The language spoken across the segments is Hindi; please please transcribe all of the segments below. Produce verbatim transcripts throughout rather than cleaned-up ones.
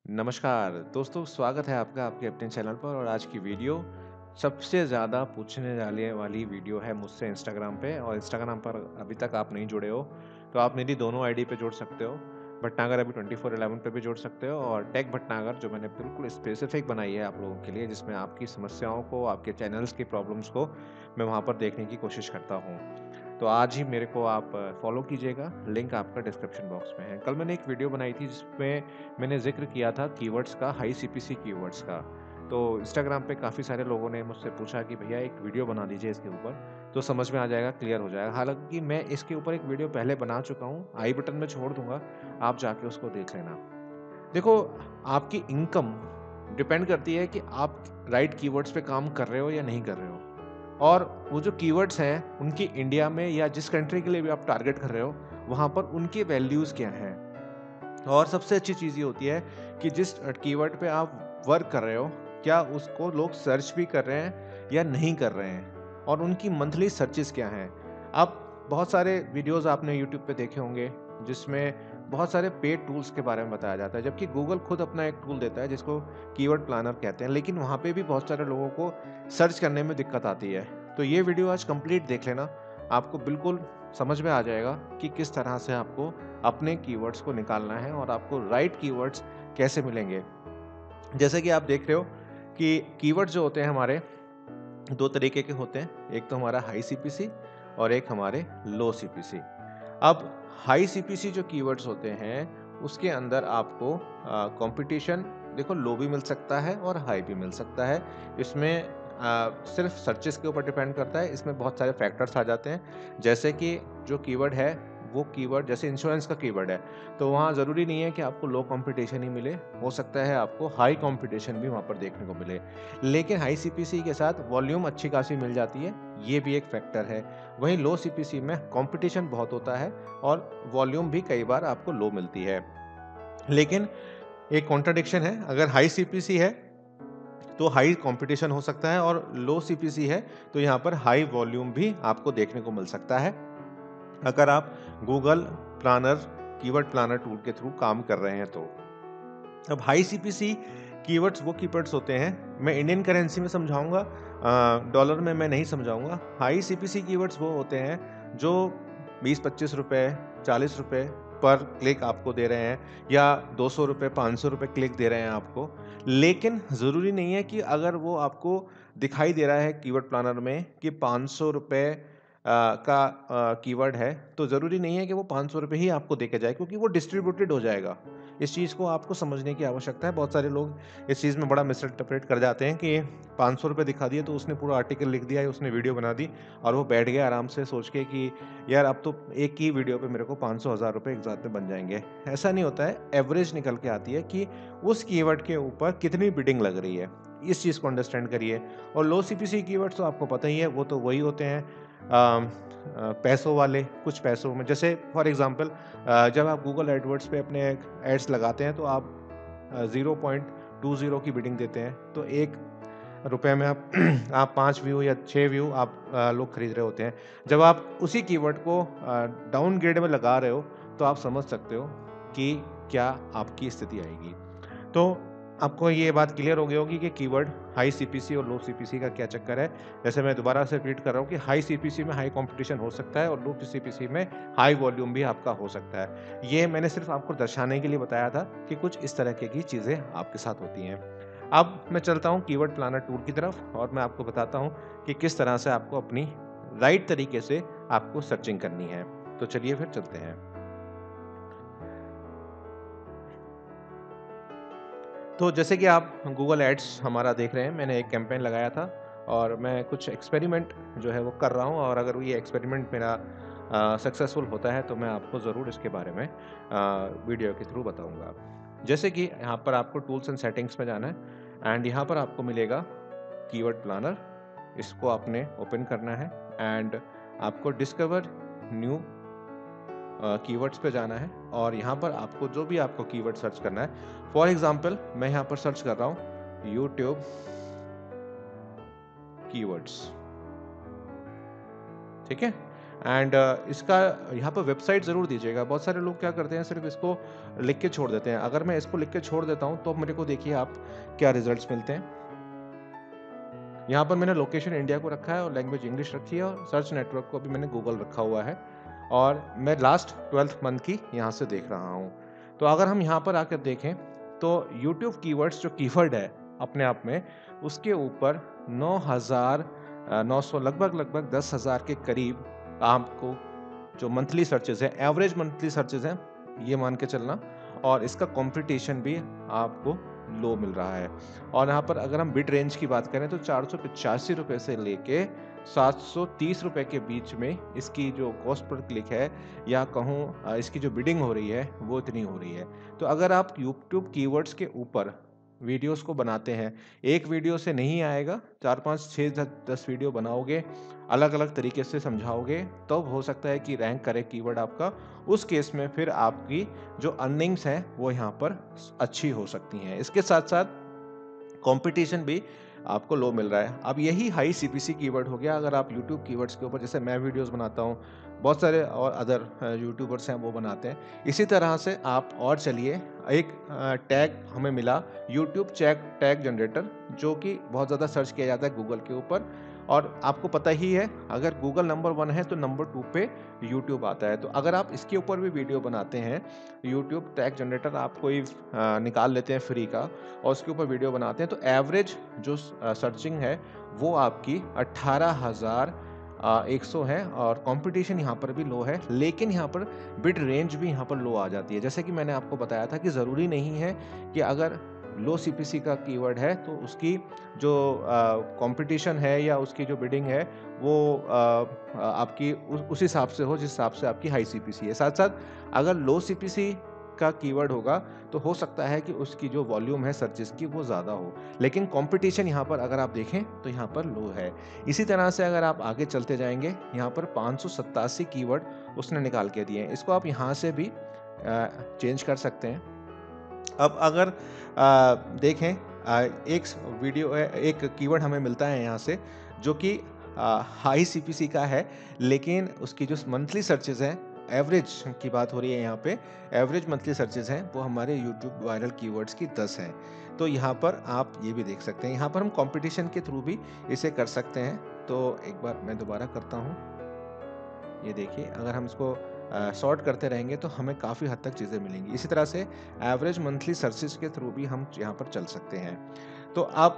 नमस्कार दोस्तों, स्वागत है आपका आपके अपने चैनल पर। और आज की वीडियो सबसे ज़्यादा पूछने जाने वाली वीडियो है मुझसे इंस्टाग्राम पे। और इंस्टाग्राम पर अभी तक आप नहीं जुड़े हो तो आप मेरी दोनों आईडी पे जुड़ सकते हो। भटनागर अभी ट्वेंटी फोर इलेवन पे भी जुड़ सकते हो, और टेक भटनागर जो मैंने बिल्कुल स्पेसिफिक बनाई है आप लोगों के लिए, जिसमें आपकी समस्याओं को, आपके चैनल्स की प्रॉब्लम्स को मैं वहाँ पर देखने की कोशिश करता हूँ। तो आज ही मेरे को आप फॉलो कीजिएगा, लिंक आपका डिस्क्रिप्शन बॉक्स में है। कल मैंने एक वीडियो बनाई थी जिसमें मैंने ज़िक्र किया था कीवर्ड्स का, हाई सीपीसी कीवर्ड्स का। तो इंस्टाग्राम पे काफ़ी सारे लोगों ने मुझसे पूछा कि भैया एक वीडियो बना दीजिए इसके ऊपर, तो समझ में आ जाएगा, क्लियर हो जाएगा। हालाँकि मैं इसके ऊपर एक वीडियो पहले बना चुका हूँ, आई बटन में छोड़ दूँगा, आप जाके उसको देख लेना। देखो, आपकी इनकम डिपेंड करती है कि आप राइट कीवर्ड्स पे काम कर रहे हो या नहीं कर रहे हो। और वो जो कीवर्ड्स हैं, उनकी इंडिया में या जिस कंट्री के लिए भी आप टारगेट कर रहे हो, वहाँ पर उनके वैल्यूज़ क्या हैं। और सबसे अच्छी चीज़ ये होती है कि जिस अ, कीवर्ड पे आप वर्क कर रहे हो, क्या उसको लोग सर्च भी कर रहे हैं या नहीं कर रहे हैं, और उनकी मंथली सर्चेज़ क्या हैं। अब बहुत सारे वीडियोज़ आपने यूट्यूब पे देखे होंगे, जिसमें बहुत सारे पेड टूल्स के बारे में बताया जाता है, जबकि गूगल खुद अपना एक टूल देता है जिसको कीवर्ड प्लानर कहते हैं, लेकिन वहाँ पे भी बहुत सारे लोगों को सर्च करने में दिक्कत आती है। तो ये वीडियो आज कंप्लीट देख लेना, आपको बिल्कुल समझ में आ जाएगा कि किस तरह से आपको अपने कीवर्ड्स को निकालना है और आपको राइट कीवर्ड्स कैसे मिलेंगे। जैसे कि आप देख रहे हो कि कीवर्ड्स जो होते हैं हमारे, दो तरीके के होते हैं। एक तो हमारा हाई सीपीसी और एक हमारे लो सीपीसी। अब हाई सीपीसी जो कीवर्ड्स होते हैं, उसके अंदर आपको अ, कॉम्पिटिशन देखो, लो भी मिल सकता है और हाई भी मिल सकता है। इसमें अ, सिर्फ सर्चेस के ऊपर डिपेंड करता है। इसमें बहुत सारे फैक्टर्स आ जाते हैं, जैसे कि जो कीवर्ड है, वो कीवर्ड जैसे इंश्योरेंस का कीवर्ड है, तो वहाँ ज़रूरी नहीं है कि आपको लो कंपटीशन ही मिले, हो सकता है आपको हाई कंपटीशन भी वहाँ पर देखने को मिले। लेकिन हाई सीपीसी के साथ वॉल्यूम अच्छी खासी मिल जाती है, ये भी एक फैक्टर है। वहीं लो सीपीसी में कंपटीशन बहुत होता है और वॉल्यूम भी कई बार आपको लो मिलती है। लेकिन एक कॉन्ट्रडिक्शन है, अगर हाई सीपीसी है तो हाई कंपटीशन हो सकता है, और लो सीपीसी है तो यहाँ पर हाई वॉल्यूम भी आपको देखने को मिल सकता है, अगर आप Google planner, keyword planner tool के थ्रू काम कर रहे हैं तो। अब हाई सीपीसी कीवर्ड्स वो कीवर्ड्स होते हैं, मैं इंडियन करेंसी में समझाऊंगा, अ, डॉलर में मैं नहीं समझाऊंगा। हाई सीपीसी कीवर्ड्स वो होते हैं जो बीस पच्चीस रुपए, चालीस रुपए पर क्लिक आपको दे रहे हैं, या दो सौ रुपए, पाँच सौ रुपए क्लिक दे रहे हैं आपको। लेकिन ज़रूरी नहीं है कि अगर वो आपको दिखाई दे रहा है कीवर्ड प्लानर में कि पाँच सौ रुपए अ, का अ, कीवर्ड है, तो ज़रूरी नहीं है कि वो पाँच सौ रुपए ही आपको देके जाए, क्योंकि वो डिस्ट्रीब्यूटेड हो जाएगा। इस चीज़ को आपको समझने की आवश्यकता है। बहुत सारे लोग इस चीज़ में बड़ा मिसइंटरप्रेट कर जाते हैं कि पाँच सौ रुपए दिखा दिए तो उसने पूरा आर्टिकल लिख दिया या उसने वीडियो बना दी, और वो बैठ गया आराम से सोच के कि यार अब तो एक ही वीडियो पे मेरे को पाँच सौ हज़ार रुपए एक साथ में बन जाएँगे। ऐसा नहीं होता है, एवरेज निकल के आती है कि उस कीवर्ड के ऊपर कितनी बिडिंग लग रही है। इस चीज़ को अंडरस्टैंड करिए। और लो सीपीसी कीवर्ड्स तो आपको पता ही है, वो तो वही होते हैं अ अ, पैसों वाले, कुछ पैसों में। जैसे फॉर एग्ज़ाम्पल, अ, जब आप गूगल एडवर्ड्स पे अपने एड्स लगाते हैं तो आप अ, ज़ीरो पॉइंट टू ज़ीरो की बिडिंग देते हैं, तो एक रुपए में आप आप पाँच व्यू या छह व्यू आप अ, लोग खरीद रहे होते हैं। जब आप उसी कीवर्ड को अ, डाउन ग्रेड में लगा रहे हो, तो आप समझ सकते हो कि क्या आपकी स्थिति आएगी। तो आपको ये बात क्लियर हो गई होगी कि कीवर्ड हाई सीपीसी और लो सीपीसी का क्या चक्कर है। जैसे मैं दोबारा से रिपीट कर रहा हूँ कि हाई सीपीसी में हाई कंपटीशन हो सकता है, और लो सीपीसी में हाई वॉल्यूम भी आपका हो सकता है। ये मैंने सिर्फ आपको दर्शाने के लिए बताया था कि कुछ इस तरह की चीज़ें आपके साथ होती हैं। अब मैं चलता हूँ कीवर्ड प्लानर टूल की तरफ, और मैं आपको बताता हूँ कि किस तरह से आपको अपनी राइट तरीके से आपको सर्चिंग करनी है। तो चलिए फिर चलते हैं। तो जैसे कि आप गूगल एड्स हमारा देख रहे हैं, मैंने एक कैंपेन लगाया था, और मैं कुछ एक्सपेरिमेंट जो है वो कर रहा हूँ, और अगर ये एक्सपेरिमेंट मेरा सक्सेसफुल होता है तो मैं आपको ज़रूर इसके बारे में अ, वीडियो के थ्रू बताऊंगा। जैसे कि यहाँ पर आपको टूल्स एंड सेटिंग्स में जाना है, एंड यहाँ पर आपको मिलेगा कीवर्ड प्लानर। इसको आपने ओपन करना है, एंड आपको डिस्कवर न्यू कीवर्ड्स पे जाना है, और यहाँ पर आपको जो भी आपको कीवर्ड सर्च करना है, फॉर एग्जांपल मैं यहाँ पर सर्च कर रहा हूँ यूट्यूब कीवर्ड्स। ठीक है, एंड इसका यहाँ पर वेबसाइट ज़रूर दीजिएगा। बहुत सारे लोग क्या करते हैं, सिर्फ इसको लिख के छोड़ देते हैं। अगर मैं इसको लिख के छोड़ देता हूँ तो मेरे को देखिए आप क्या रिजल्ट्स मिलते हैं। यहाँ पर मैंने लोकेशन इंडिया को रखा है और लैंग्वेज इंग्लिश रखी है और सर्च नेटवर्क को भी मैंने गूगल रखा हुआ है और मैं लास्ट ट्वेल्थ मंथ की यहाँ से देख रहा हूँ। तो अगर हम यहाँ पर आकर देखें तो यूट्यूब कीवर्ड्स जो कीवर्ड है अपने आप में, उसके ऊपर नौ हज़ार नौ सौ लगभग लगभग दस हज़ार के करीब आपको जो मंथली सर्चेज है, एवरेज मंथली सर्चेज हैं, ये मान के चलना। और इसका कंपटीशन भी आपको लो मिल रहा है। और यहाँ पर अगर हम बिड रेंज की बात करें तो चार सौ पचासी रुपये से लेके सात सौ तीस रुपये के बीच में इसकी जो कॉस्ट पर क्लिक है, या कहूँ इसकी जो बिडिंग हो रही है, वो इतनी हो रही है। तो अगर आप यूट्यूब कीवर्ड्स के ऊपर वीडियोस को बनाते हैं, एक वीडियो से नहीं आएगा, चार पाँच छः दस वीडियो बनाओगे, अलग अलग तरीके से समझाओगे, तब तो हो सकता है कि रैंक करे कीवर्ड आपका। उस केस में फिर आपकी जो अर्निंग्स हैं वो यहाँ पर अच्छी हो सकती हैं। इसके साथ साथ कंपटीशन भी आपको लो मिल रहा है। अब यही हाई सीपीसी कीवर्ड हो गया। अगर आप यूट्यूब कीवर्ड्स के ऊपर, जैसे मैं वीडियोस बनाता हूँ, बहुत सारे और अदर यूट्यूबर्स हैं वो बनाते हैं, इसी तरह से आप और चलिए। एक टैग हमें मिला यूट्यूब चैक टैग जनरेटर, जो कि बहुत ज़्यादा सर्च किया जाता है गूगल के ऊपर। और आपको पता ही है, अगर गूगल नंबर वन है तो नंबर टू पे यूट्यूब आता है। तो अगर आप इसके ऊपर भी वीडियो बनाते हैं, यूट्यूब टैग जनरेटर आप कोई आ, निकाल लेते हैं फ्री का और उसके ऊपर वीडियो बनाते हैं, तो एवरेज जो सर्चिंग है वो आपकी अट्ठारह हज़ार एक सौ है और कंपटीशन यहाँ पर भी लो है। लेकिन यहाँ पर बिड रेंज भी यहाँ पर लो आ जाती है। जैसे कि मैंने आपको बताया था कि ज़रूरी नहीं है कि अगर लो सीपीसी का कीवर्ड है तो उसकी जो कंपटीशन है या उसकी जो बिडिंग है वो आ, आपकी उस उस हिसाब से हो जिस हिसाब से आपकी हाई सीपीसी है। साथ साथ अगर लो सीपीसी का कीवर्ड होगा तो हो सकता है कि उसकी जो वॉल्यूम है सर्चेस की वो ज़्यादा हो, लेकिन कंपटीशन यहाँ पर अगर आप देखें तो यहाँ पर लो है। इसी तरह से अगर आप आगे चलते जाएंगे, यहाँ पर पाँच सौ सत्तासी कीवर्ड उसने निकाल के दिए हैं। इसको आप यहाँ से भी चेंज कर सकते हैं। अब अगर आ, देखें, आ, एक वीडियो एक कीवर्ड हमें मिलता है यहाँ से जो कि हाई सीपीसी का है, लेकिन उसकी जो मंथली सर्चेज हैं, एवरेज की बात हो रही है यहाँ पे, एवरेज मंथली सर्चेज हैं वो हमारे यूट्यूब वायरल कीवर्ड्स की दस हैं। तो यहाँ पर आप ये भी देख सकते हैं। यहाँ पर हम कंपटीशन के थ्रू भी इसे कर सकते हैं। तो एक बार मैं दोबारा करता हूँ, ये देखिए, अगर हम इसको सॉर्ट uh, करते रहेंगे तो हमें काफ़ी हद तक चीज़ें मिलेंगी। इसी तरह से एवरेज मंथली सर्चेस के थ्रू भी हम यहाँ पर चल सकते हैं। तो आप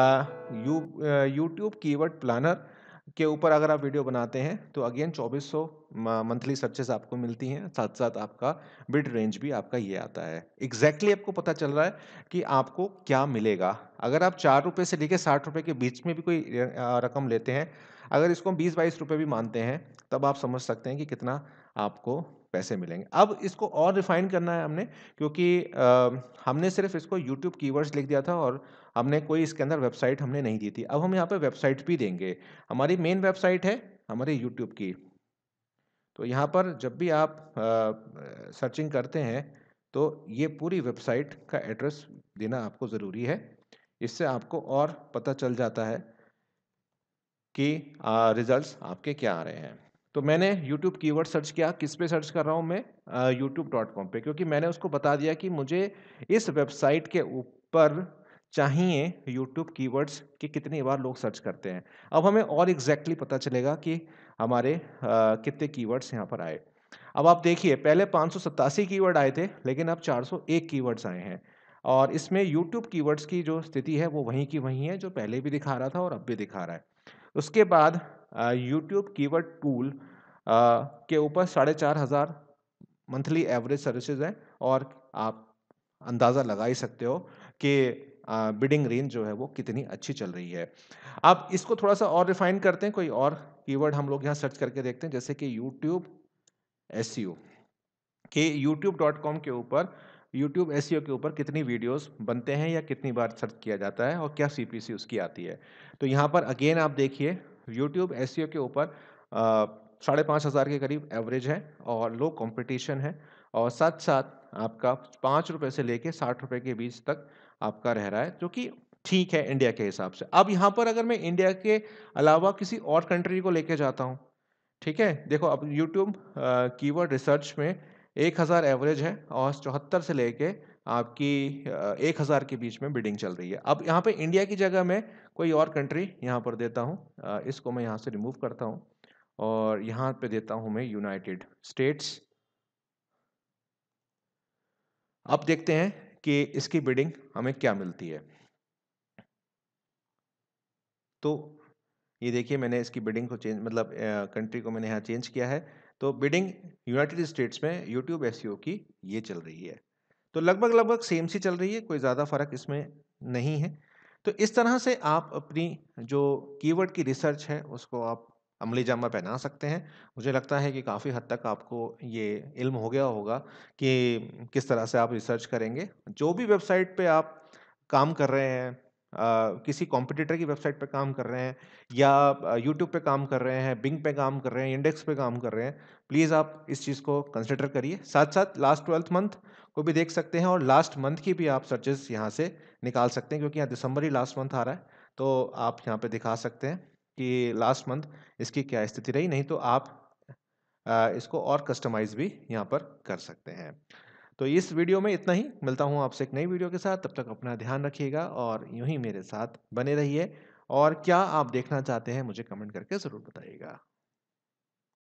यू यूट्यूब कीवर्ड प्लानर के ऊपर अगर आप वीडियो बनाते हैं तो अगेन चौबीस सौ मंथली सर्चेस आपको मिलती हैं। साथ साथ आपका बिड रेंज भी आपका ये आता है। एग्जैक्टली exactly आपको पता चल रहा है कि आपको क्या मिलेगा। अगर आप चार रुपये से लेकर साठ रुपये के बीच में भी कोई रकम लेते हैं, अगर इसको बीस बाईस रुपये भी मानते हैं, तब आप समझ सकते हैं कि कितना आपको पैसे मिलेंगे। अब इसको और रिफाइन करना है हमने, क्योंकि आ, हमने सिर्फ इसको यूट्यूब कीवर्ड्स लिख दिया था और हमने कोई इसके अंदर वेबसाइट हमने नहीं दी थी। अब हम यहाँ पे वेबसाइट भी देंगे। हमारी मेन वेबसाइट है हमारे यूट्यूब की। तो यहाँ पर जब भी आप सर्चिंग करते हैं तो ये पूरी वेबसाइट का एड्रेस देना आपको ज़रूरी है। इससे आपको और पता चल जाता है कि रिजल्ट्स आपके क्या आ रहे हैं। तो मैंने यूट्यूब कीवर्ड सर्च किया। किस पे सर्च कर रहा हूँ मैं? यूट्यूब डॉट कॉम पे, क्योंकि मैंने उसको बता दिया कि मुझे इस वेबसाइट के ऊपर चाहिए यूट्यूब कीवर्ड्स कि कितनी बार लोग सर्च करते हैं। अब हमें और एग्जैक्टली पता चलेगा कि हमारे आ, कितने कीवर्ड्स यहाँ पर आए। अब आप देखिए, पहले पाँच सौ सत्तासी कीवर्ड आए थे, लेकिन अब चार सौ एक कीवर्ड्स आए हैं। और इसमें यूट्यूब कीवर्ड्स की जो स्थिति है वो वहीं की वहीं है, जो पहले भी दिखा रहा था और अब भी दिखा रहा है। उसके बाद यूट्यूब कीवर्ड टूल के ऊपर साढ़े चार हज़ार मंथली एवरेज सर्विसेज हैं और आप अंदाज़ा लगा ही सकते हो कि बिडिंग रेंज जो है वो कितनी अच्छी चल रही है। अब इसको थोड़ा सा और रिफाइन करते हैं, कोई और कीवर्ड हम लोग यहाँ सर्च करके देखते हैं, जैसे कि यूट्यूब एसईओ के यूट्यूब डॉट कॉम के ऊपर यूट्यूब एसईओ के ऊपर कितनी वीडियोस बनते हैं या कितनी बार सर्च किया जाता है और क्या सीपीसी उसकी आती है। तो यहाँ पर अगेन आप देखिए, यूट्यूब एसईओ के ऊपर साढ़े पाँच हज़ार के करीब एवरेज है और लो कंपटीशन है, और साथ साथ आपका पाँच रुपये से लेके साठ रुपये के बीच तक आपका रह रहा है, जो कि ठीक है इंडिया के हिसाब से। अब यहाँ पर अगर मैं इंडिया के अलावा किसी और कंट्री को लेके जाता हूँ, ठीक है? देखो अब यूट्यूब अ, कीवर्ड रिसर्च में एक हज़ार एवरेज है और चौहत्तर से लेके आपकी अ, एक हज़ार के बीच में बिडिंग चल रही है। अब यहाँ पे इंडिया की जगह मैं कोई और कंट्री यहाँ पर देता हूँ। अ, इसको मैं यहाँ से रिमूव करता हूँ और यहाँ पे देता हूँ मैं यूनाइटेड स्टेट्स। अब देखते हैं कि इसकी बिडिंग हमें क्या मिलती है। तो ये देखिए मैंने इसकी बिडिंग को चेंज मतलब अ, कंट्री को मैंने यहाँ चेंज किया है। तो बिडिंग यूनाइटेड स्टेट्स में यूट्यूब एसईओ की ये चल रही है। तो लगभग-लगभग सेम सी चल रही है, कोई ज़्यादा फ़र्क इसमें नहीं है। तो इस तरह से आप अपनी जो कीवर्ड की रिसर्च है, उसको आप अमली-जामा पहना सकते हैं। मुझे लगता है कि काफ़ी हद तक आपको ये इल्म हो गया होगा कि किस तरह से आप रिसर्च करेंगे। जो भी वेबसाइट पे आप काम कर रहे हैं, अ, किसी कॉम्पिटिटर की वेबसाइट पे काम कर रहे हैं या अ, यूट्यूब पे काम कर रहे हैं, बिंग पे काम कर रहे हैं, इंडेक्स पे काम कर रहे हैं, प्लीज़ आप इस चीज़ को कंसिडर करिए। साथ-साथ लास्ट ट्वेल्थ मंथ को भी देख सकते हैं और लास्ट मंथ की भी आप सर्चेज़ यहाँ से निकाल सकते हैं क्योंकि यहाँ दिसंबर ही लास्ट मंथ आ रहा है। तो आप यहाँ पे दिखा सकते हैं कि लास्ट मंथ इसकी क्या स्थिति रही, नहीं तो आप अ, इसको और कस्टमाइज़ भी यहाँ पर कर सकते हैं। तो इस वीडियो में इतना ही, मिलता हूँ आपसे एक नई वीडियो के साथ, तब तक अपना ध्यान रखिएगा और यूँ ही मेरे साथ बने रहिए और क्या आप देखना चाहते हैं मुझे कमेंट करके ज़रूर बताइएगा।